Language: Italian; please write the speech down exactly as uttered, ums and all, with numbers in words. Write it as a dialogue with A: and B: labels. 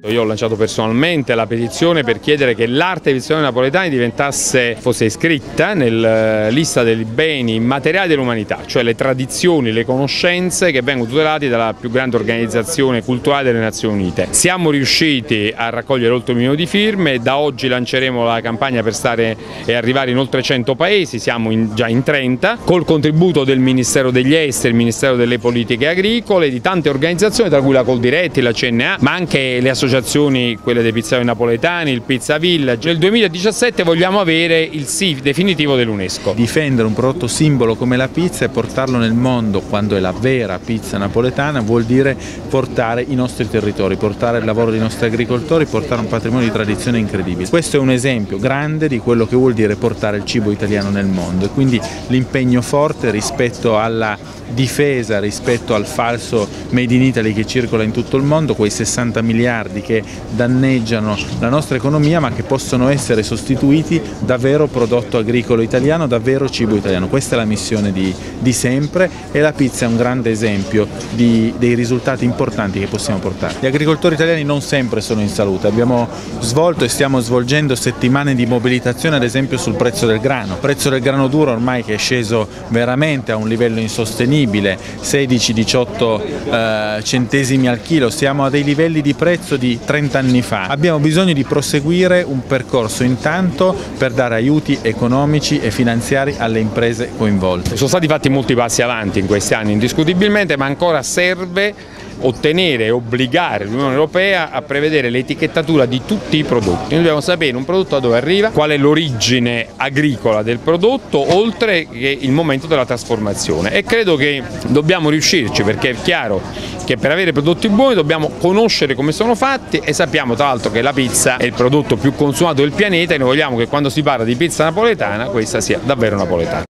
A: Io ho lanciato personalmente la petizione per chiedere che l'arte dei pizzaioli napoletani diventasse, fosse iscritta nella lista dei beni immateriali dell'umanità, cioè le tradizioni, le conoscenze che vengono tutelate dalla più grande organizzazione culturale delle Nazioni Unite. Siamo riusciti a raccogliere oltre un milione di firme, da oggi lanceremo la campagna per stare e arrivare in oltre cento paesi, siamo in, già in trenta, col contributo del Ministero degli Esteri, il Ministero delle Politiche Agricole, di tante organizzazioni, tra cui la Coldiretti, la C N A, ma anche le associazioni associazioni, quelle dei pizzaioli napoletani, il Pizza Village. Nel duemiladiciassette vogliamo avere il sì definitivo dell'UNESCO.
B: Difendere un prodotto simbolo come la pizza e portarlo nel mondo quando è la vera pizza napoletana vuol dire portare i nostri territori, portare il lavoro dei nostri agricoltori, portare un patrimonio di tradizione incredibile. Questo è un esempio grande di quello che vuol dire portare il cibo italiano nel mondo e quindi l'impegno forte rispetto alla difesa, rispetto al falso Made in Italy che circola in tutto il mondo, quei sessanta miliardi che danneggiano la nostra economia ma che possono essere sostituiti da vero prodotto agricolo italiano, da vero cibo italiano. Questa è la missione di, di sempre e la pizza è un grande esempio di, dei risultati importanti che possiamo portare. Gli agricoltori italiani non sempre sono in salute, abbiamo svolto e stiamo svolgendo settimane di mobilitazione ad esempio sul prezzo del grano, il prezzo del grano duro ormai che è sceso veramente a un livello insostenibile, sedici diciotto eh, centesimi al chilo, siamo a dei livelli di prezzo di trenta anni fa. Abbiamo bisogno di proseguire un percorso intanto per dare aiuti economici e finanziari alle imprese coinvolte.
A: Sono stati fatti molti passi avanti in questi anni indiscutibilmente, ma ancora serve ottenere e obbligare l'Unione Europea a prevedere l'etichettatura di tutti i prodotti. Noi dobbiamo sapere un prodotto da dove arriva, qual è l'origine agricola del prodotto, oltre che il momento della trasformazione, e credo che dobbiamo riuscirci, perché è chiaro che per avere prodotti buoni dobbiamo conoscere come sono fatti e sappiamo tra l'altro che la pizza è il prodotto più consumato del pianeta e noi vogliamo che quando si parla di pizza napoletana questa sia davvero napoletana.